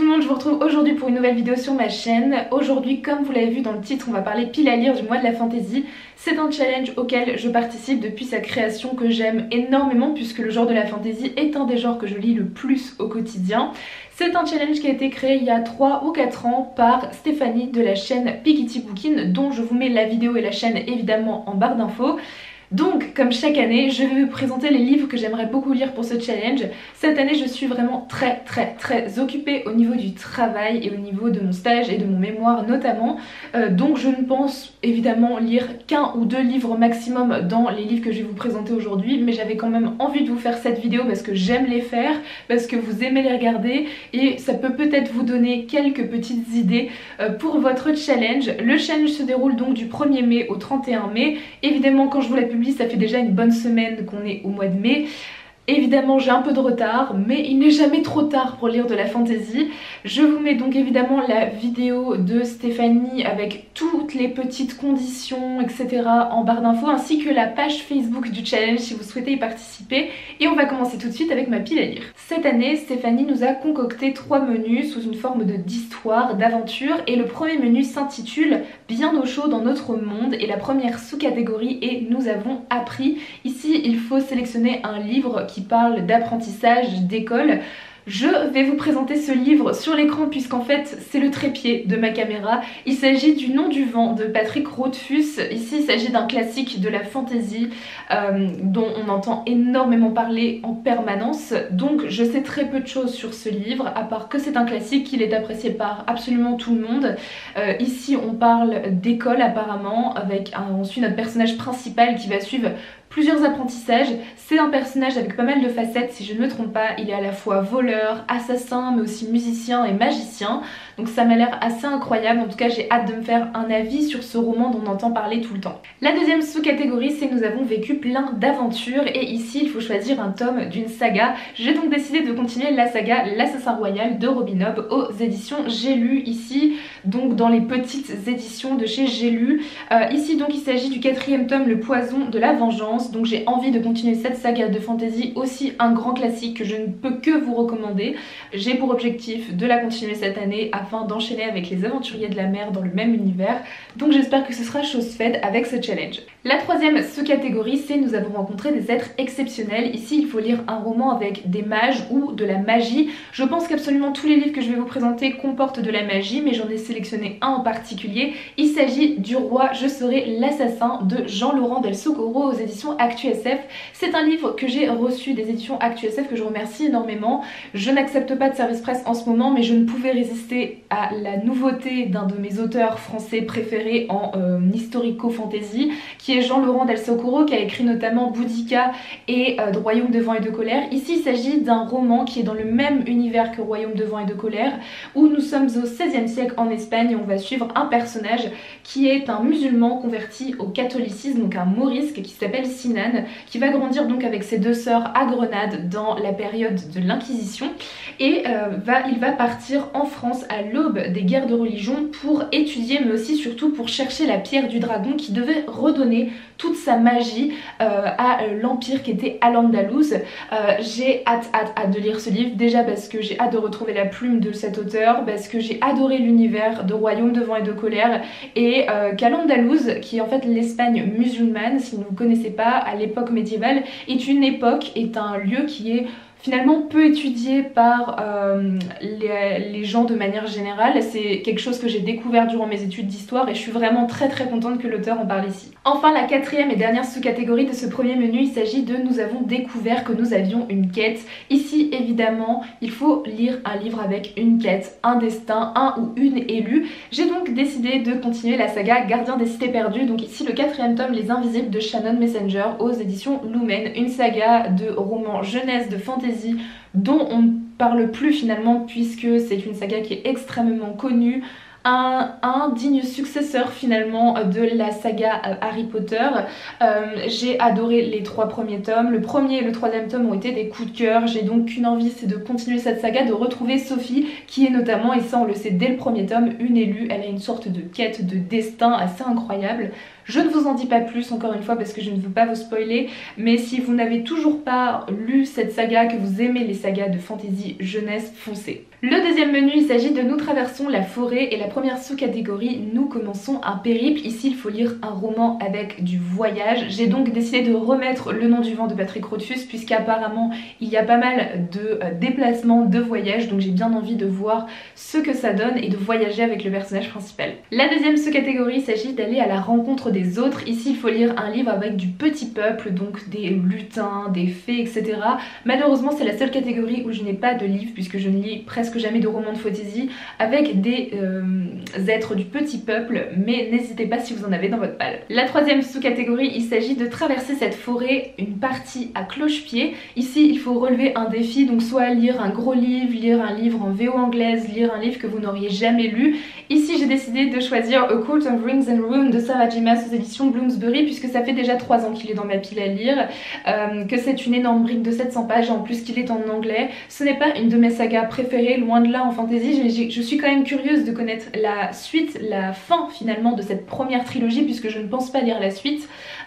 le monde, je vous retrouve aujourd'hui pour une nouvelle vidéo sur ma chaîne. Aujourd'hui, comme vous l'avez vu dans le titre, on va parler pile à lire du mois de la fantasy. C'est un challenge auquel je participe depuis sa création, que j'aime énormément puisque le genre de la fantasy est un des genres que je lis le plus au quotidien. C'est un challenge qui a été créé il y a 3 ou 4 ans par Stéphanie de la chaîne Piketty Bookin, dont je vous mets la vidéo et la chaîne évidemment en barre d'infos. Donc, comme chaque année, je vais vous présenter les livres que j'aimerais beaucoup lire pour ce challenge. Cette année, je suis vraiment très occupée au niveau du travail et au niveau de mon stage et de mon mémoire notamment. Donc je ne pense évidemment lire qu'un ou deux livres maximum dans les livres que je vais vous présenter aujourd'hui. Mais j'avais quand même envie de vous faire cette vidéo parce que j'aime les faire, parce que vous aimez les regarder et ça peut peut-être vous donner quelques petites idées pour votre challenge. Le challenge se déroule donc du 1er mai au 31 mai. Évidemment, quand je vous la publie, ça fait déjà une bonne semaine qu'on est au mois de mai. Évidemment j'ai un peu de retard, mais il n'est jamais trop tard pour lire de la fantasy. Je vous mets donc évidemment la vidéo de Stéphanie avec toutes les petites conditions etc. en barre d'infos, ainsi que la page Facebook du challenge si vous souhaitez y participer. Et on va commencer tout de suite avec ma pile à lire. Cette année, Stéphanie nous a concocté 3 menus sous une forme d'histoire, d'aventure, et le premier menu s'intitule Bien au chaud dans notre monde, et la première sous-catégorie est Nous avons appris. Ici il faut sélectionner un livre qui parle d'apprentissage, d'école. Je vais vous présenter ce livre sur l'écran puisqu'en fait c'est le trépied de ma caméra. Il s'agit du Nom du vent de Patrick Rothfuss. Ici il s'agit d'un classique de la fantasy dont on entend énormément parler en permanence. Donc je sais très peu de choses sur ce livre, à part que c'est un classique, qu'il est apprécié par absolument tout le monde. Ici on parle d'école apparemment, avec on suit notre personnage principal qui va suivre plusieurs apprentissages. C'est un personnage avec pas mal de facettes si je ne me trompe pas. Il est à la fois voleur, assassin, mais aussi musicien et magicien. Donc ça m'a l'air assez incroyable. En tout cas j'ai hâte de me faire un avis sur ce roman dont on entend parler tout le temps. La deuxième sous-catégorie, c'est Nous avons vécu plein d'aventures, et ici il faut choisir un tome d'une saga. J'ai donc décidé de continuer la saga L'Assassin Royal de Robin Hobb aux éditions J'ai lu, ici donc dans les petites éditions de chez J'ai lu. Ici donc il s'agit du 4e tome, Le Poison de la Vengeance. Donc j'ai envie de continuer cette saga de fantasy, aussi un grand classique que je ne peux que vous recommander. J'ai pour objectif de la continuer cette année afin d'enchaîner avec Les Aventuriers de la Mer dans le même univers. Donc j'espère que ce sera chose faite avec ce challenge. La troisième sous-catégorie, c'est Nous avons rencontré des êtres exceptionnels. Ici il faut lire un roman avec des mages ou de la magie. Je pense qu'absolument tous les livres que je vais vous présenter comportent de la magie, mais j'en ai sélectionné un en particulier. Il s'agit du Roi, je serai l'assassin de Jean-Laurent Del Socorro aux éditions ActuSF. C'est un livre que j'ai reçu des éditions ActuSF, que je remercie énormément. Je n'accepte pas de service presse en ce moment, mais je ne pouvais résister à la nouveauté d'un de mes auteurs français préférés en historico-fantasy, qui est Jean-Laurent Del Socorro, qui a écrit notamment Boudica et Royaume de vent et de colère. Ici il s'agit d'un roman qui est dans le même univers que Royaume de vent et de colère, où nous sommes au XVIe siècle en Espagne et on va suivre un personnage qui est un musulman converti au catholicisme, donc un morisque qui s'appelle Sinan, qui va grandir donc avec ses 2 sœurs à Grenade dans la période de l'Inquisition, et il va partir en France à l'aube des guerres de religion pour étudier, mais aussi surtout pour chercher la pierre du dragon qui devait redonner toute sa magie à l'empire qui était Al-Andalus. J'ai hâte de lire ce livre, déjà parce que j'ai hâte de retrouver la plume de cet auteur, parce que j'ai adoré l'univers de Royaume de vent et de colère, et qu'Al-Andalus, qui est en fait l'Espagne musulmane, si vous ne connaissez pas, à l'époque médiévale, est un lieu qui est finalement peu étudié par les gens de manière générale. C'est quelque chose que j'ai découvert durant mes études d'histoire et je suis vraiment très contente que l'auteur en parle ici. Enfin, la 4e et dernière sous-catégorie de ce premier menu, il s'agit de Nous avons découvert que nous avions une quête. Ici évidemment il faut lire un livre avec une quête, un destin, un ou une élue. J'ai donc décidé de continuer la saga Gardien des cités perdues, donc ici le 4e tome Les Invisibles de Shannon Messenger aux éditions Lumen, une saga de romans jeunesse de fantasy dont on ne parle plus finalement puisque c'est une saga qui est extrêmement connue, un digne successeur finalement de la saga Harry Potter. J'ai adoré les 3 premiers tomes, le premier et le 3e tome ont été des coups de cœur. J'ai donc qu'une envie, c'est de continuer cette saga, de retrouver Sophie qui est notamment, et ça on le sait dès le premier tome, une élue. Elle a une sorte de quête de destin assez incroyable. Je ne vous en dis pas plus encore une fois parce que je ne veux pas vous spoiler, mais si vous n'avez toujours pas lu cette saga, que vous aimez les sagas de fantasy jeunesse, foncez. Le deuxième menu, il s'agit de Nous traversons la forêt et la première sous-catégorie, nous commençons un périple. Ici, il faut lire un roman avec du voyage. J'ai donc décidé de remettre Le nom du vent de Patrick Rothfuss puisqu'apparemment il y a pas mal de déplacements, de voyages, donc j'ai bien envie de voir ce que ça donne et de voyager avec le personnage principal. La deuxième sous-catégorie, il s'agit d'aller à la rencontre des autres. Ici, il faut lire un livre avec du petit peuple, donc des lutins, des fées, etc. Malheureusement, c'est la seule catégorie où je n'ai pas de livre puisque je ne lis presque jamais de romans de fantasy avec des êtres du petit peuple, mais n'hésitez pas si vous en avez dans votre palle. La troisième sous-catégorie, il s'agit de traverser cette forêt, une partie à cloche-pied. Ici, il faut relever un défi, donc soit lire un gros livre, lire un livre en VO anglaise, lire un livre que vous n'auriez jamais lu. Ici, j'ai décidé de choisir A Court of Rings and Runes de Sarah J. Maas aux éditions Bloomsbury puisque ça fait déjà 3 ans qu'il est dans ma pile à lire, que c'est une énorme brique de 700 pages, en plus qu'il est en anglais. Ce n'est pas une de mes sagas préférées, loin de là en fantasy, mais je suis quand même curieuse de connaître la suite, la fin finalement de cette première trilogie puisque je ne pense pas lire la suite.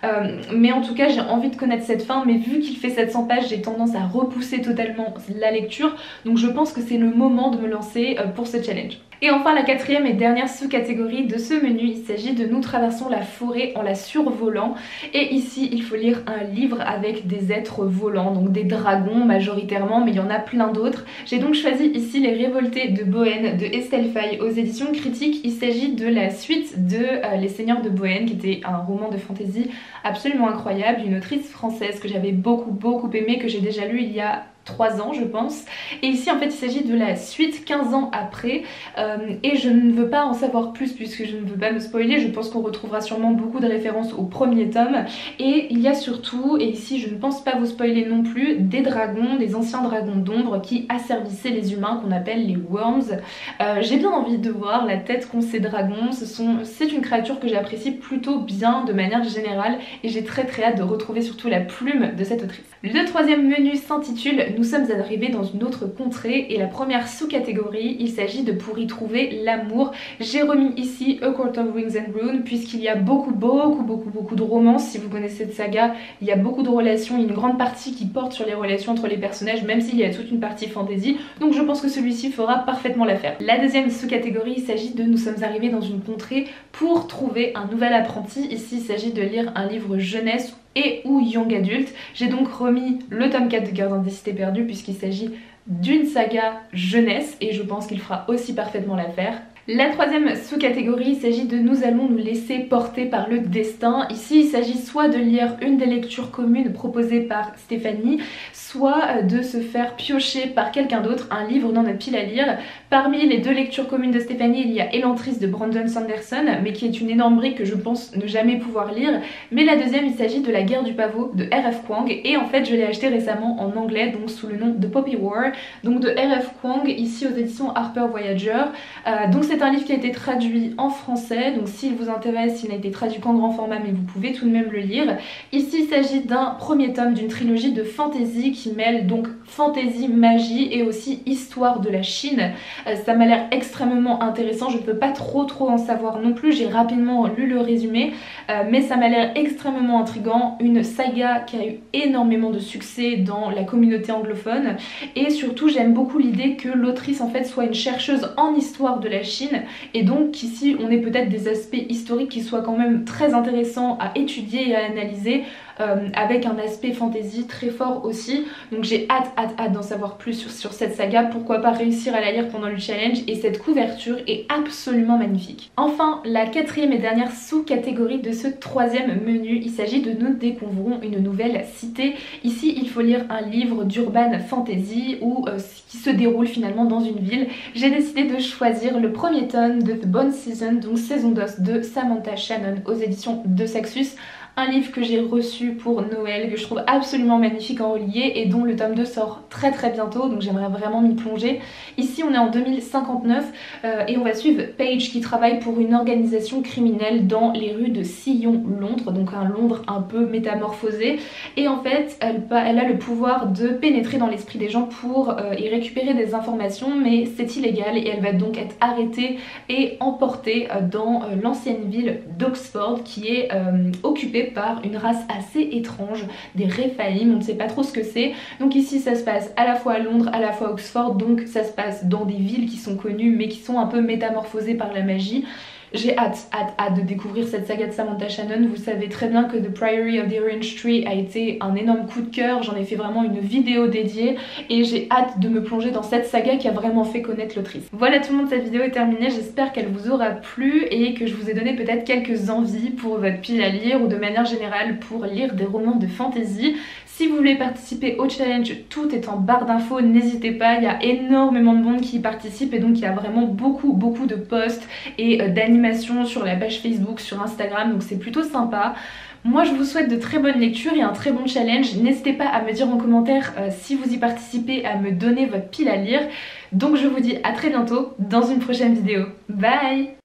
Mais en tout cas j'ai envie de connaître cette fin, mais vu qu'il fait 700 pages j'ai tendance à repousser totalement la lecture, donc je pense que c'est le moment de me lancer pour ce challenge. Et enfin la quatrième et dernière sous-catégorie de ce menu, il s'agit de Nous traversons la forêt en la survolant. Et ici il faut lire un livre avec des êtres volants, donc des dragons majoritairement, mais il y en a plein d'autres. J'ai donc choisi ici Les Révoltés de Bohêne de Estelle Faye aux éditions Critiques. Il s'agit de la suite de Les Seigneurs de Bohêne, qui était un roman de fantasy absolument incroyable d'une autrice française que j'avais beaucoup aimé, que j'ai déjà lu il y a 3 ans je pense, et ici en fait il s'agit de la suite 15 ans après, et je ne veux pas en savoir plus puisque je ne veux pas me spoiler. Je pense qu'on retrouvera sûrement beaucoup de références au premier tome, et il y a surtout, et ici je ne pense pas vous spoiler non plus, des dragons, des anciens dragons d'ombre qui asservissaient les humains qu'on appelle les Worms. J'ai bien envie de voir la tête qu'ont ces dragons. C'est une créature que j'apprécie plutôt bien de manière générale et j'ai très hâte de retrouver surtout la plume de cette autrice. Le troisième menu s'intitule Nous sommes arrivés dans une autre contrée, et la première sous-catégorie, il s'agit de Pour y trouver l'amour. J'ai remis ici A Court of Rings and Runes puisqu'il y a beaucoup de romances. Si vous connaissez cette saga, il y a beaucoup de relations, il y a une grande partie qui porte sur les relations entre les personnages, même s'il y a toute une partie fantasy, donc je pense que celui-ci fera parfaitement l'affaire. La deuxième sous-catégorie, il s'agit de Nous sommes arrivés dans une contrée pour trouver un nouvel apprenti. Ici il s'agit de lire un livre jeunesse et ou young adulte. J'ai donc remis le tome 4 de Gardien des Cités Perdues puisqu'il s'agit d'une saga jeunesse et je pense qu'il fera aussi parfaitement l'affaire. La troisième sous-catégorie, il s'agit de Nous allons nous laisser porter par le destin. Ici il s'agit soit de lire une des lectures communes proposées par Stéphanie, soit de se faire piocher par quelqu'un d'autre un livre dans notre pile à lire. Parmi les 2 lectures communes de Stéphanie, il y a Elantris de Brandon Sanderson, mais qui est une énorme brique que je pense ne jamais pouvoir lire. Mais la deuxième, il s'agit de La guerre du pavot de R.F. Kuang, et en fait je l'ai acheté récemment en anglais, donc sous le nom de Poppy War, donc de R.F. Kuang, ici aux éditions Harper Voyager. Donc c'est un livre qui a été traduit en français, donc s'il vous intéresse, il n'a été traduit qu'en grand format, mais vous pouvez tout de même le lire. Ici il s'agit d'un premier tome d'une trilogie de fantasy qui mêle donc fantasy, magie et aussi histoire de la Chine. Ça m'a l'air extrêmement intéressant, je ne peux pas trop en savoir non plus, j'ai rapidement lu le résumé, mais ça m'a l'air extrêmement intriguant, une saga qui a eu énormément de succès dans la communauté anglophone, et surtout j'aime beaucoup l'idée que l'autrice en fait soit une chercheuse en histoire de la Chine, et donc ici on ait peut-être des aspects historiques qui soient quand même très intéressants à étudier et à analyser, avec un aspect fantasy très fort aussi. Donc j'ai hâte d'en savoir plus sur cette saga, pourquoi pas réussir à la lire pendant le challenge, et cette couverture est absolument magnifique. Enfin, la quatrième et dernière sous-catégorie de ce troisième menu, il s'agit de Nous découvrons une nouvelle cité. Ici il faut lire un livre d'urban fantasy ou qui se déroule finalement dans une ville. J'ai décidé de choisir le premier tome de The Bone Season, donc saison d'os de Samantha Shannon aux éditions de Saxus. Un livre que j'ai reçu pour Noël, que je trouve absolument magnifique en relié et dont le tome 2 sort très bientôt, donc j'aimerais vraiment m'y plonger. Ici on est en 2059 et on va suivre Paige qui travaille pour une organisation criminelle dans les rues de Sillon, Londres, donc un Londres un peu métamorphosé, et en fait elle a le pouvoir de pénétrer dans l'esprit des gens pour y récupérer des informations, mais c'est illégal et elle va donc être arrêtée et emportée dans l'ancienne ville d'Oxford qui est occupée fait par une race assez étrange, des Rephaim, on ne sait pas trop ce que c'est. Donc ici ça se passe à la fois à Londres, à la fois à Oxford, donc ça se passe dans des villes qui sont connues mais qui sont un peu métamorphosées par la magie. J'ai hâte de découvrir cette saga de Samantha Shannon. Vous savez très bien que The Priory of the Orange Tree a été un énorme coup de cœur. J'en ai fait vraiment une vidéo dédiée et j'ai hâte de me plonger dans cette saga qui a vraiment fait connaître l'autrice. Voilà tout le monde, cette vidéo est terminée. J'espère qu'elle vous aura plu et que je vous ai donné peut-être quelques envies pour votre pile à lire ou de manière générale pour lire des romans de fantasy. Si vous voulez participer au challenge, tout est en barre d'infos, n'hésitez pas, il y a énormément de monde qui y participe et donc il y a vraiment beaucoup de posts et d'animations sur la page Facebook, sur Instagram, donc c'est plutôt sympa. Moi je vous souhaite de très bonnes lectures et un très bon challenge. N'hésitez pas à me dire en commentaire si vous y participez, à me donner votre pile à lire. Donc je vous dis à très bientôt dans une prochaine vidéo. Bye!